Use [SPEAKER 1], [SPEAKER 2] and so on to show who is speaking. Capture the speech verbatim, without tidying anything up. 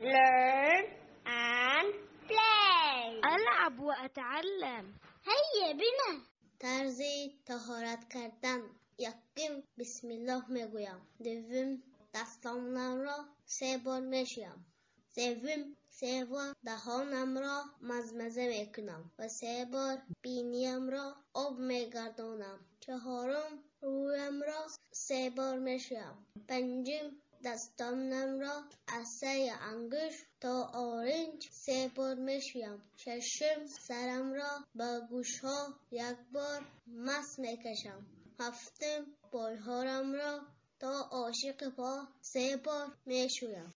[SPEAKER 1] learn and play.
[SPEAKER 2] ألعب وأتعلم.
[SPEAKER 1] هيا بنا.
[SPEAKER 3] طرز طهارت کردن. یکم بسم الله میگویم. دوم دستانم را سه بار میشویم. سوم سه بار دهانم را مزمزه میکنم و سه بار بینیم را آب میگردانم. چهارم رویم را سه بار میشویم. پنجم دستانم را از سه انگشت تا آرنج سه بار میشویم. ششم سرم را با گوشها یک بار مس میکشم. هفتم پایهایم را تا عاشق پا سه بار میشویم.